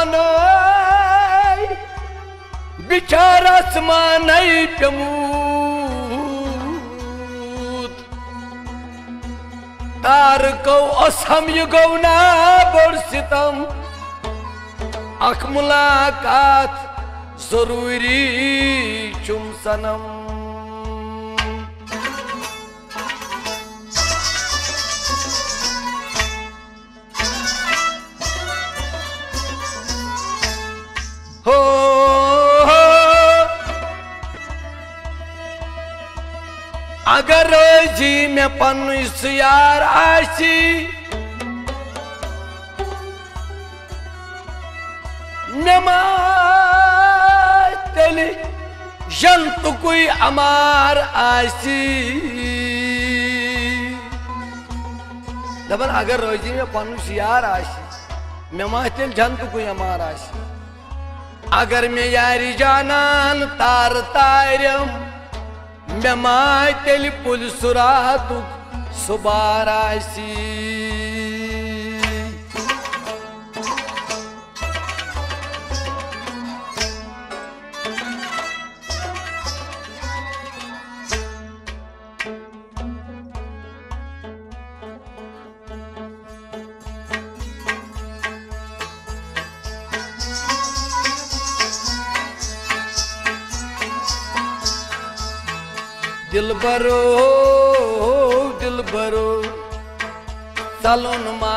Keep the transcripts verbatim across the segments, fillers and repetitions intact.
आसमानो बिचार आसमान पेमूत तार गौ असम यह गौ ना बोर सितम अख मुलाकात जरूरी चुम सनम हो अगर जी में पन्नुस यार आशी नमा तेली जंतु कोई अमार आशी दबन अगर रोजी में पन्नुस यार आशी नमा तेल जंतु कोई अमार आशी अगर मैं यारी जानन तार तारम मैं माय तेली पुल सुरातु सुबारासी दिल बरो दिल बरो तलुन मा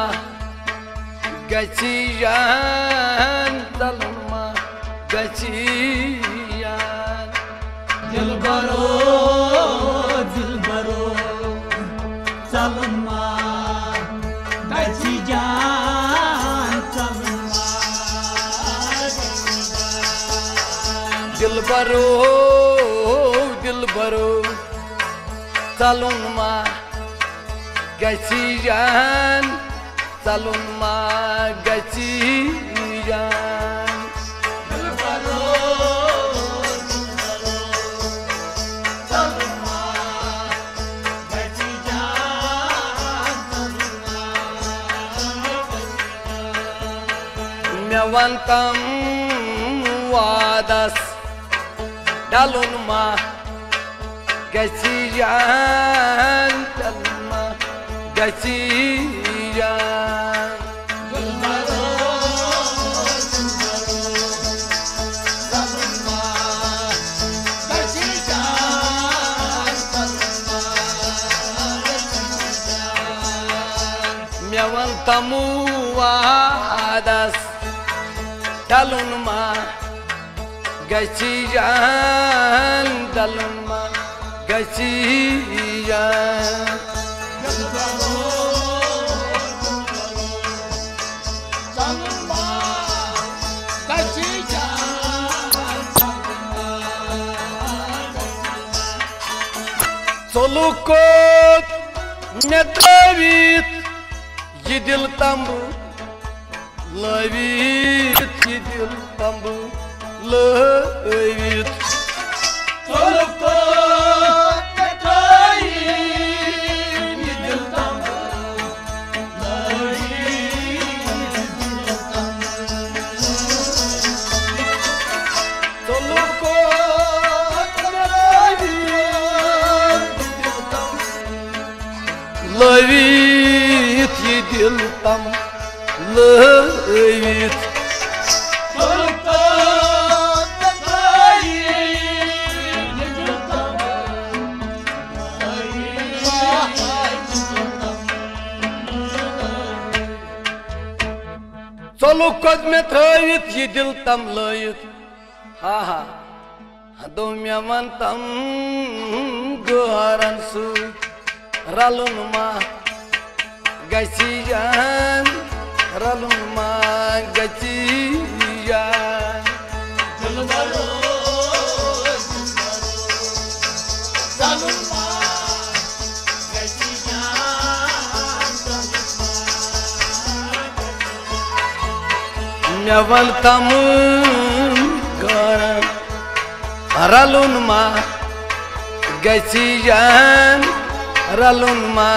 गचियान तलुन मा गचियान दिल बरो दिल बरो तलुन मा गचियान तलुन मा दिल बरो दिल बरो तलुन मा गचियान तलुन मा गचियान दिल बरो तलुन मा गचियान तलुन मा मेवंतम वादस dalun ma gasiyan dalma gasiyan dilbaro dalma gasiyan dalma mewan tamu wadas dalun ma gasiyan dalun ma gasiyan dilbaro dalma gasiyan solukot medavit yidil tambu lavit yidil tambu lavit solukot medavit yidil tambu lavit yidil tambu lavit solukot में थवित ये दिल तम लयित हा हा दो म्यामन तम गोहरन सु रलुन मा गचियान रलुन मा गचियान dilbaro dalun ma gasiyan म्यावन तम गोहरन रलुन मा गचियान रलुन मा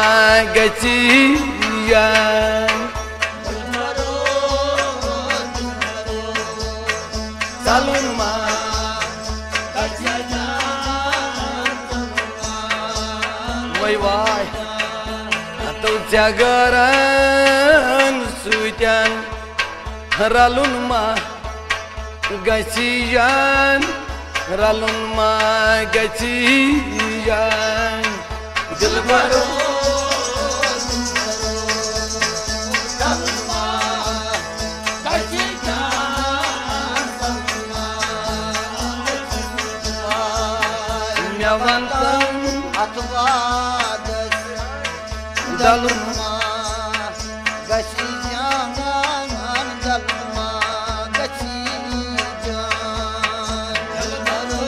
गचियान dilbaro dilbaro चलुन मा वै वाय तुझ्या घरान सुत्यान रलुन मा गचियान रलुन मा गचियान Dilbaro Mewanten atwadas dalma gasijangan dalma gasijan dalmaro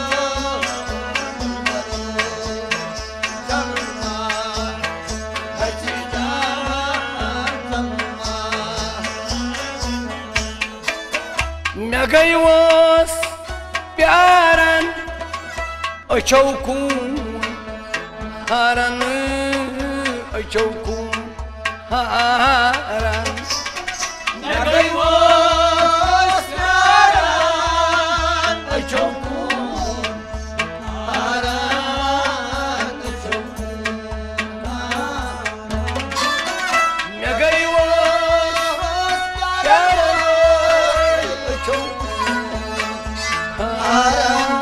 dalma gasijangan dalma मैं गई वस प्यारन अचौकून हारन अचौकून हारन मैं गई वस प्यारन अचौकून हारन अचौकून मैं गई वस प्यारन अचौकून हारन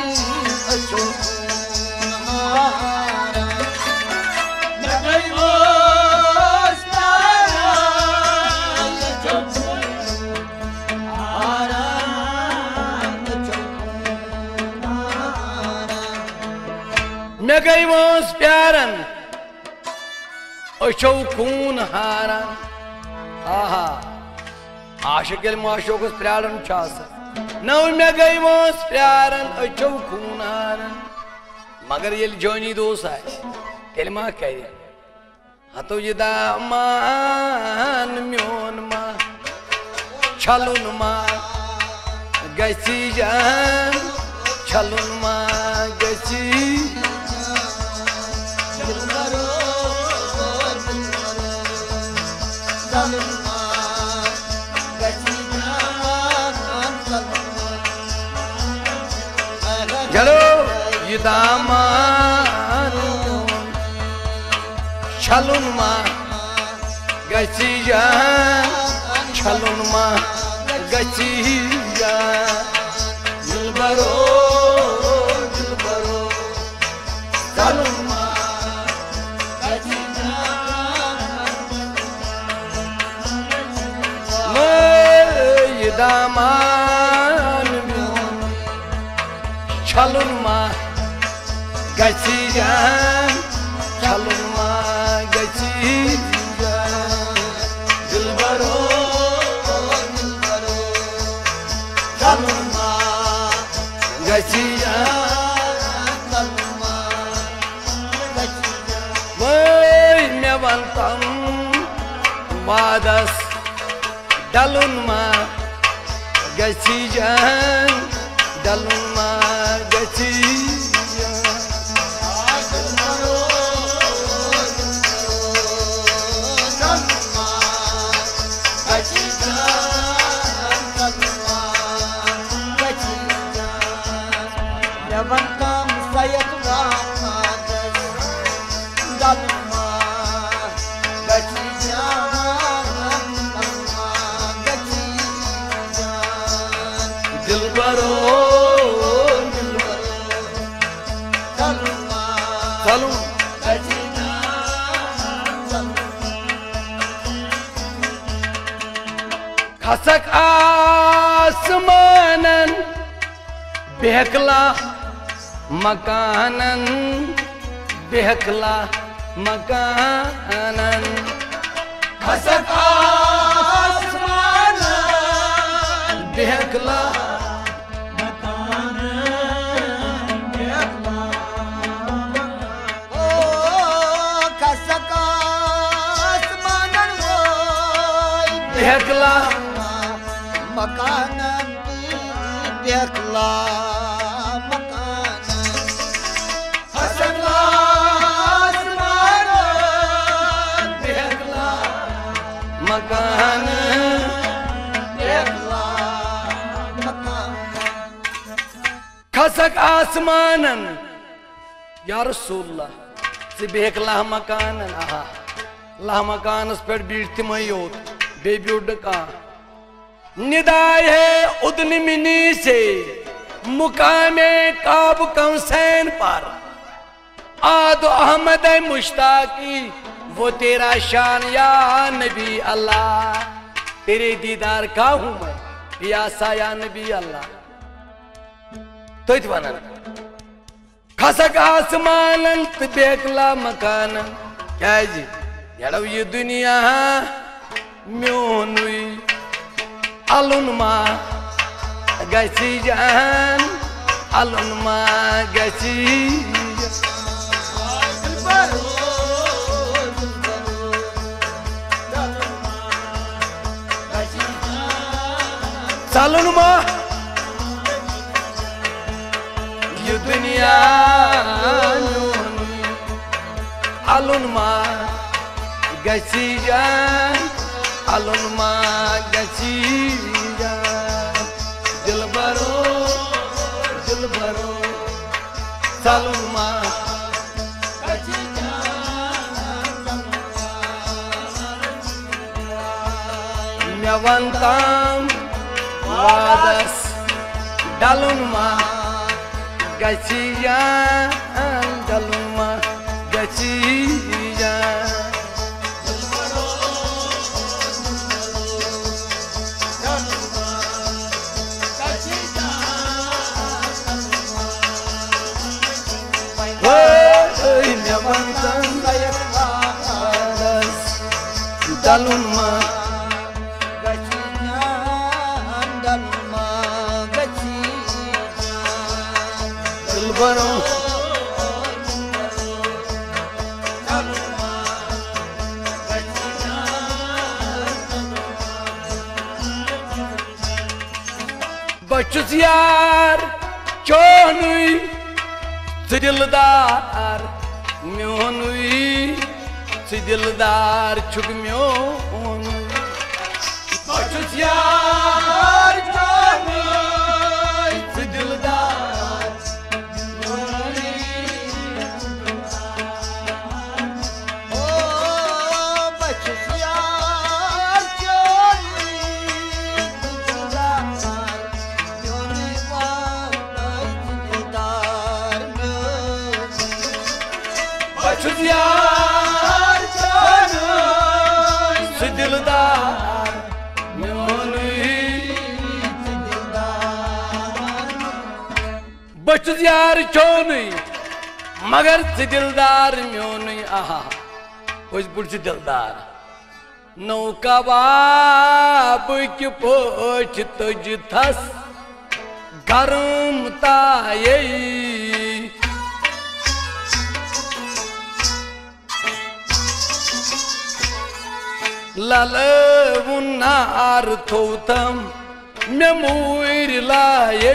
मैं गई वस प्यारन अचौकून हारन आहा आशिक माशोकस प्यारन नौ मैं गई वस प्यारन अचौकून हारन मगर ये जोनी दोस आए तेल मा कह हतो ये दामान म्योन मा छलुन मा गसी जान छलुन मा गसी Dilbaro Dilbaro dalma gasijangan dalma चलो ये दामान छलुन मा गसी जान छलुन मा गसी जान दिलबरो दिलबरो छलुन मा ये दामान छलुन मा गसी जान छलुन मा गसी जान दिलबरो दिलबरो छलुन मा गसी जान dalma gasijan वै मेवंतम वादस dalun ma गसी जान dalun ma गसी जान Dilbaro dalma gasijan dalma gasijan mewantam sayat wadas dalma gasijan dalma gasijan Dilbaro dalma चलूं खसक आसमानन बेहकला मकानन बेहकला मकानन खसक आसमानन बेहकला ओ खसक आसमानन वोय बेहकला मकानन बेहकला मकानन खसक आसमानन बेहकला मकानन बेहकला मकानन खसक आसमानन या रसूलल्लाह से बेक लाह मकानन आहा लाह मकानस पे बीट तिम योत बे ब्यूड का निदाय है उदन मिनी से मुकामे काब कौसैन पर आदो अहमद मुश्ताकी वो तेरा शान या नबी अल्लाह तेरे दीदार का हूं मैं पियासा या नबी अल्लाह तो वन खसक आसमानन बेकला मकानन क्या जी यड़व ये दुनिया म्योनुई अलुनमा गसी जान अलुनमा गसी सालुनमा ये दुनिया अलुनमा गसी जान अलुनमा गसी जान दिल भरो दिल भरो सालुनमा गसी जान मेवंतम वादस डालुनमा गसी जान डालुनमा गसी जान dalunma gacinya dalunma gacinya dilbaro dalunma gacinya bachus yar chonui dildar म्योनुई से दिलदार छुग म्योनुई बचुस यार चोनुई से दिलदार म्योनुई ओ बचुस यार चोनुई दिलदार म्योनुई वाला दिलदार बचुस यार चोनुई से दिलदार म्योनुई से दिलदार बचुस यार चोनुई मगर से दिलदार म्योनुई आहा कुछ बुढ़ से दिलदार नौका बाब की पोछ तुझ थस गरम ताये ललवुन्नार थोतम मैं मुइर लाये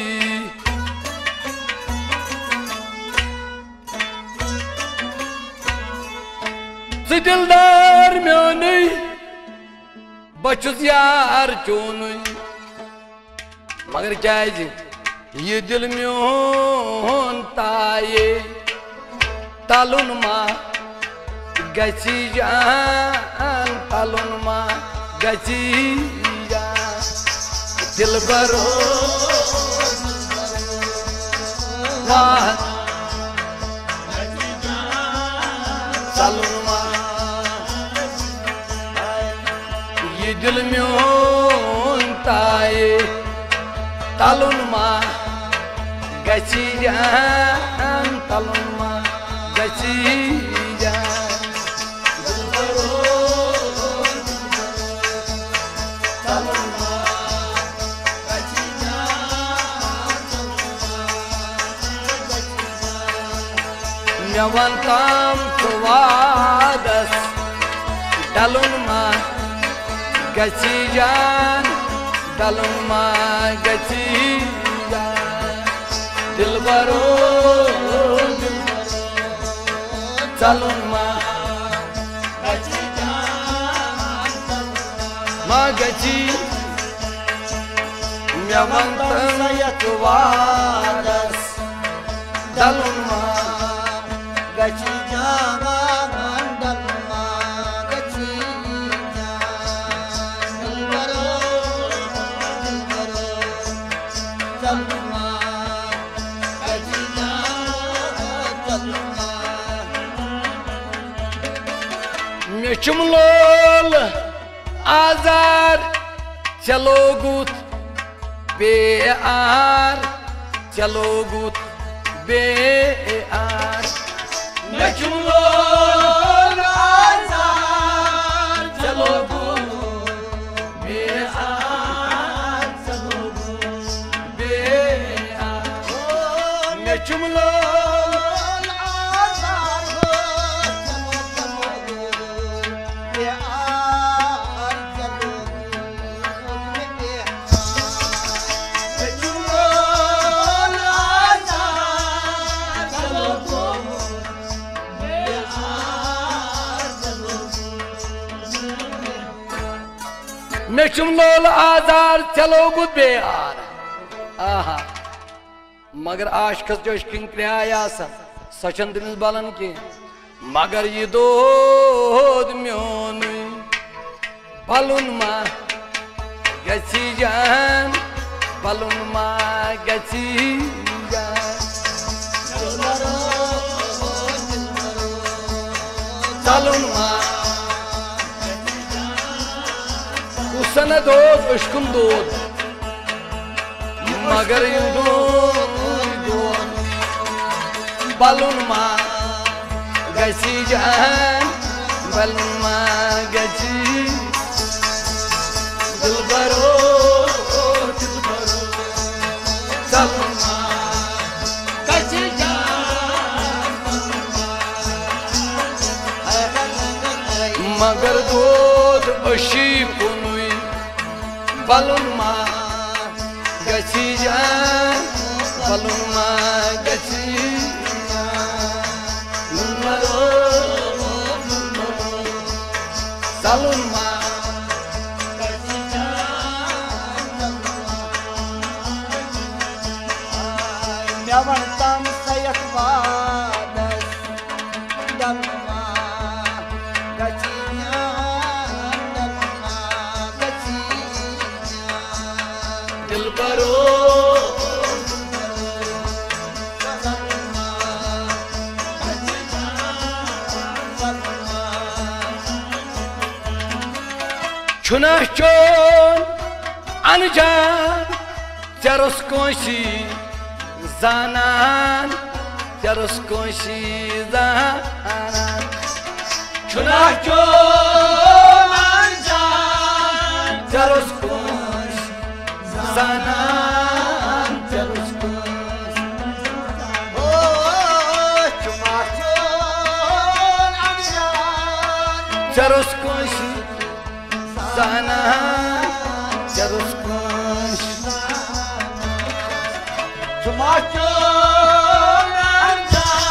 दिलदार म्योनुई बचुस यार चोनुई मगर क्या है जी ये दिल म्योन ताये तालुन मा गसी जान तालुन मा गसी जान दिल भरो वाह तालुन मा ये दिल म्योन ताये तालुन मा गसी जान तालुन मा गसी Nyawantam tuwadas dalun ma gacijan dalun ma gacijan dilbaro dalun ma gacijan ma gaci me vantam sayatvadas dalma gachi jama dalma gachi jama dilbaro dalma gachi jama dalma me chumlol azar chalo gut bear chalo gut bear me chumlol azar chalo gut bear chalo gut bear me chumlol azar me chumlol azar chalo gut bear aha magar aşkıs coşkin kriyasa saçın deniz balan ki magar ye dod myonu balun ma gachijan balun ma gachijan balun ma usana dod aşkım dod magar ye dod balun ma gachijan balun ma gachi dilbaro dilbaro balun ma gachijan magar dod ashi kunui balun ma gachijan balun ma gachi salun ma me vantam sayatvadas dalma gachi dalma gachi dilbaro Çunah çon ancan Teros konşi zanan Teros konşi zanan Çunah çon ancan Teros konşi zanan Teros konşi oh chumachon anjan Teros konşi zanan Teros konşi chumachon anjan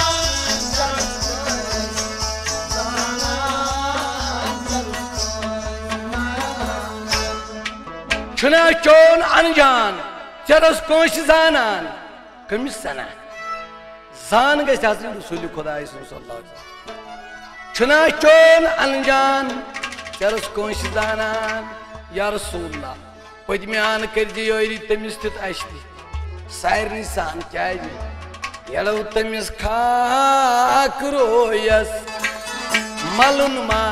Çunah çon anjan Teros konşi zanan Kımış sana Zan gıç Hazreti Resulü Kudayı sallallahu aleyhi ve sellem Çunah çon anjan Teros konşi zanan Ya Resulullah Padimyan kırcı yoyri temiz tut açtı Sayr nisan kâydi Yalav temiz kakroyas Malunma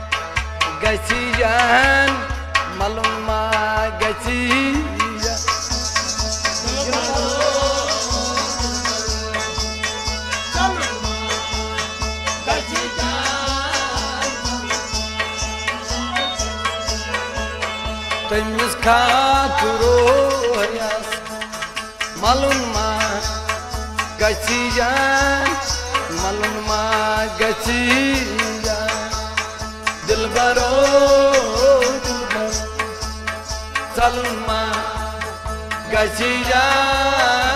Gachijan Malunma Gachijan Temiz kakroyas Malunma Gachijan Malunma Gachijan Dilbaro Dilbaro Salunma Gachijan